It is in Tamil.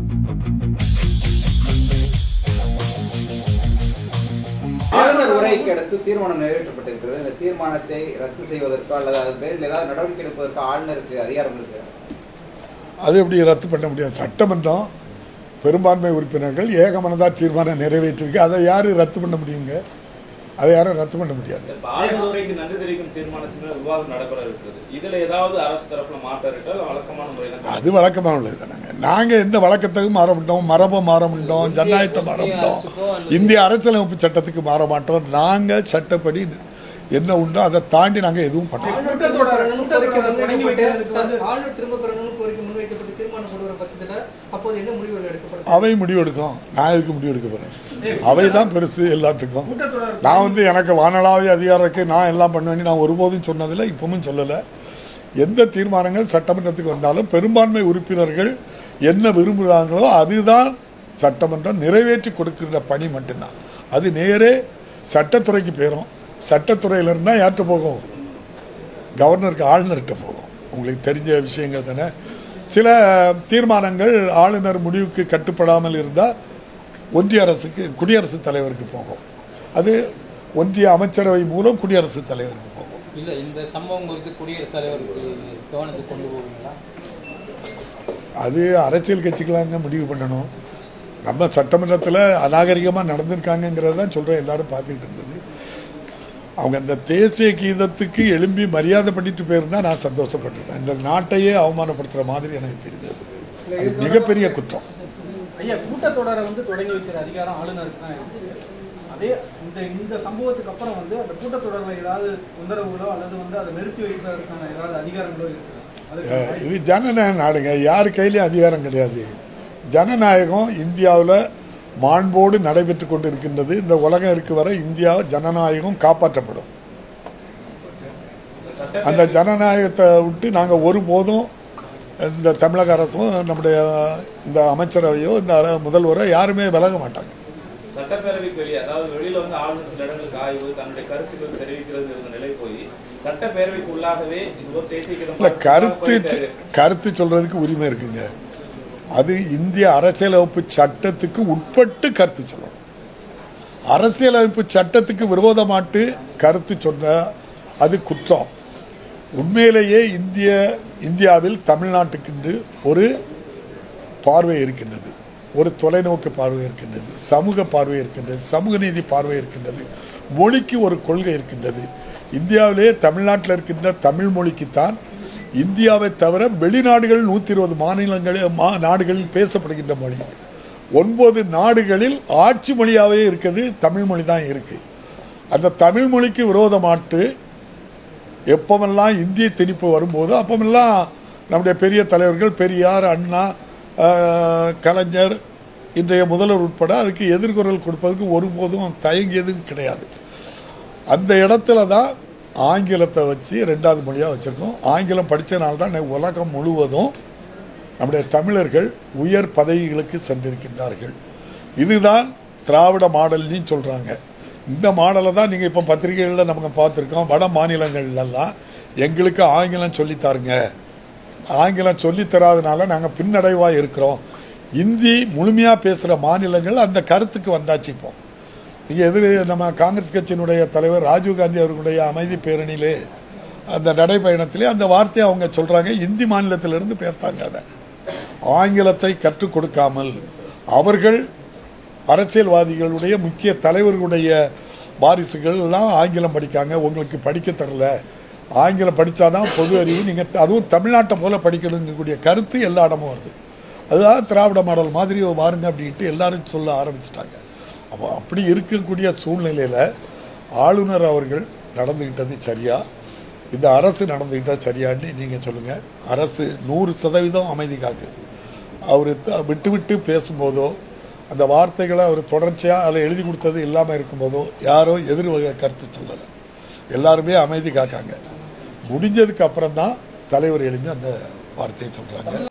ஆளுநர் உரைக்கு அடுத்து தீர்மானம் நிறைவேற்றப்பட்டிருக்கிறது. இந்த தீர்மானத்தை ரத்து செய்வதற்கோ அல்லது அது பேரில் ஏதாவது நடவடிக்கை எடுப்பதற்கோ ஆளுநருக்கு அதிகாரம் இருக்கு. அது எப்படி ரத்து பண்ண முடியாது? சட்டமன்றம் பெரும்பான்மை உறுப்பினர்கள் ஏகமனதாக தீர்மானம் நிறைவேற்றிருக்கு. அதை யார் ரத்து பண்ண முடியுங்க? அதை யாரும் ரத்து பண்ண முடியாது. ஆளுநருக்கு நன்றி தெரிவிக்கும் தீர்மானத்தின் விவாதம் நடைபெற இருக்கிறது. இதில் ஏதாவது அரசு தரப்புல மாற்றம் இருக்கால் வழக்கமான முறையில் அது வழக்கமான உள்ளது தானே. நாங்கள் எந்த வழக்கத்துக்கும் மாற மாட்டோம், மரபை மாற மாட்டோம், ஜனநாயகத்தை மாற மாட்டோம், இந்திய அரசியலமைப்பு சட்டத்துக்கு மாற மாட்டோம். நாங்கள் சட்டப்படி என்ன உண்டோ அதை தாண்டி நாங்கள் எதுவும் பண்ணோம். அவை முடிவு எடுக்கும். நான் எதுக்கு முடிவு எடுக்க போகிறேன்? அவை தான் பெருசு எல்லாத்துக்கும். நான் எனக்கு வானளாவிய அதிகாரம் இருக்குது, நான் எல்லாம் பண்ணுவேன்னு நான் ஒருபோதும் சொன்னதில்லை, இப்பவும் சொல்லலை. எந்த தீர்மானங்கள் சட்டமன்றத்துக்கு வந்தாலும் பெரும்பான்மை உறுப்பினர்கள் என்ன விரும்புகிறாங்களோ அதுதான் சட்டமன்றம் நிறைவேற்றி கொடுக்கிற பணி மட்டும்தான். அது நேரே சட்டத்துறைக்கு போயிடும். சட்டத்துறையிலிருந்து தான் யார்கிட்ட போகும்? கவர்னருக்கு, ஆளுநர்கிட்ட போகும். உங்களுக்கு தெரிஞ்ச விஷயங்கள் தானே. சில தீர்மானங்கள் ஆளுநர் முடிவுக்கு கட்டுப்படாமல் இருந்தால் ஒன்றிய அரசுக்கு, குடியரசுத் தலைவருக்கு போகும். அது ஒன்றிய அமைச்சரவை மூலம் குடியரசுத் தலைவருக்கு போகும். இல்லை, இந்த சம்பவம் குறித்து குடியரசுத் தலைவருக்கு கவனத்துக்கு கொண்டு போவீங்களா? அது அரசியல் கட்சிகளாங்க முடிவு பண்ணணும். நம்ம சட்டமன்றத்தில் அநாகரிகமாக நடந்திருக்காங்கிறத தான் சொல்கிறேன். எல்லாரும் பார்த்துக்கிட்டு இருந்தது. அவங்க அந்த தேசிய கீதத்துக்கு எழும்பி மரியாதை பண்ணிட்டு போயிருந்தால் நான் சந்தோஷப்பட்டுட்டேன். இந்த நாட்டையே அவமானப்படுத்துகிற மாதிரி எனக்கு தெரியுது. அது மிகப்பெரிய குற்றம். ஐயா, கூட்டத்தொடரை தொடங்கி வைக்கிற அதிகாரம் ஆளுநருக்கு தான் இருக்குது. அதே இந்த சம்பவத்துக்கு அப்புறம் அந்த கூட்டத்தொடரில் ஏதாவது தொந்தரவுகளோ அல்லது அதை நிறுத்தி வைப்பதற்கான ஏதாவது அதிகாரங்களோ இருக்குது? இது ஜனநாயக நாடுங்க. யார் கையிலையும் அதிகாரம் கிடையாது. ஜனநாயகம் இந்தியாவில் மாண்போடு நடைபெற்று கொண்டு இருக்கின்றது. இந்த உலகம் இருக்கு வரை இந்தியா ஜனநாயகம் காப்பாற்றப்படும். அந்த ஜனநாயகத்தை விட்டு நாங்கள் ஒருபோதும் இந்த தமிழக அரசும் நம்முடைய இந்த அமைச்சரவையோ இந்த முதல்வரோ யாருமே விலக மாட்டாங்க. சட்டப்பேரவைக்கு வெளியே, அதாவது வெளியில ஆளுநர் சில இடங்களுக்கு ஆய்வு, தன்னுடைய கருத்துக்கள் தெரிவிக்கிறது நிலை போய் சட்டப்பேரவைக்கு உள்ளாகவே கருத்து சொல்றதுக்கு உரிமை இருக்குங்க. அது இந்திய அரசியலமைப்பு சட்டத்துக்கு உட்பட்டு கருத்து சொல்லணும். அரசியலமைப்பு சட்டத்துக்கு விரோதமாட்டு கருத்து சொன்ன அது குற்றம். உண்மையிலேயே இந்தியாவில் தமிழ்நாட்டுக்கு ஒரு பார்வை இருக்கின்றது, ஒரு தொலைநோக்கு பார்வை இருக்கின்றது, சமூக பார்வை இருக்கின்றது, சமூக நீதி பார்வை இருக்கின்றது, மொழிக்கு ஒரு கொள்கை இருக்கின்றது. இந்தியாவிலே தமிழ்நாட்டில் இருக்கின்ற தமிழ் மொழிக்குத்தான் இந்தியாவை தவிர வெளிநாடுகள் 120 நாடுகளில் பேசப்படுகின்ற மொழி. 9 நாடுகளில் ஆட்சி மொழியாகவே இருக்குது தமிழ் மொழி தான் இருக்குது. அந்த தமிழ் மொழிக்கு விரோதமாட்டு எப்பமெல்லாம் இந்திய திணிப்பு வரும்போது அப்பமெல்லாம் நம்முடைய பெரிய தலைவர்கள் பெரியார், அண்ணா, கலைஞர், இன்றைய முதல்வர் உட்பட அதுக்கு எதிர்குரல் கொடுப்பதுக்கு ஒருபோதும் தயங்கியதும் கிடையாது. அந்த இடத்துல தான் ஆங்கிலத்தை வச்சு 2வது மொழியாக வச்சுருக்கோம். ஆங்கிலம் படித்தனால தான் உலகம் முழுவதும் நம்முடைய தமிழர்கள் உயர் பதவிகளுக்கு சென்றிருக்கின்றார்கள். இதுதான் திராவிட மாடல்னு சொல்கிறாங்க. இந்த மாடலை தான் நீங்கள் இப்போ பத்திரிகைகளில் நமக்கு பார்த்துருக்கோம். வட மாநிலங்கள்லாம் எங்களுக்கு ஆங்கிலம் சொல்லித்தாருங்க, ஆங்கிலம் சொல்லித்தராதனால நாங்கள் பின்னடைவாக இருக்கிறோம். இந்தி முழுமையாக பேசுகிற மாநிலங்கள் அந்த கருத்துக்கு வந்தாச்சு. இப்போ இங்கே நம்ம காங்கிரஸ் கட்சியினுடைய தலைவர் ராஜீவ்காந்தி அவர்களுடைய அமைதி பேரணியிலே அந்த நடைப்பயணத்திலே அந்த வார்த்தையை அவங்க சொல்கிறாங்க. இந்தி மாநிலத்திலிருந்து பேசுகிறாங்க. அதை ஆங்கிலத்தை கற்றுக் கொடுக்காமல் அவர்கள் அரசியல்வாதிகளுடைய முக்கிய தலைவர்களுடைய வாரிசுகள் எல்லாம் ஆங்கிலம் படிக்காங்க, உங்களுக்கு படிக்க தரல, ஆங்கிலம் படித்தாதான் பொது அறிவு, நீங்கள் அதுவும் தமிழ்நாட்டை போல படிக்கணுங்கக்கூடிய கருத்து எல்லா இடமும் வருது. அதுதான் திராவிட மாடல் மாதிரி வாருங்க அப்படின்ட்டு எல்லாரும் சொல்ல ஆரம்பிச்சிட்டாங்க. அப்போ அப்படி இருக்கக்கூடிய சூழ்நிலையில் ஆளுநர் அவர்கள் நடந்துக்கிட்டது சரியா, இந்த அரசு நடந்துக்கிட்டால் சரியான்னு நீங்கள் சொல்லுங்கள். அரசு 100% அமைதி காக்குது. அவர் விட்டு விட்டு பேசும்போதோ அந்த வார்த்தைகளை அவர் தொடர்ச்சியாக அதில் எழுதி கொடுத்தது இல்லாமல் இருக்கும்போதோ யாரோ எதிர்வகை கருத்து சொல்லலை. எல்லாருமே அமைதி காக்காங்க. முடிஞ்சதுக்கு அப்புறம் தான் தலைவர் எழுந்து அந்த வார்த்தையை சொல்கிறாங்க.